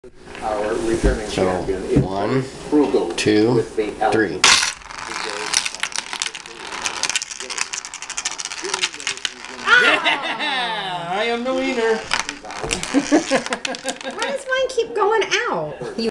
Our returning So, champion is 1, Frugal 2, with the 3. Yeah! I am the winner. Why does mine keep going out?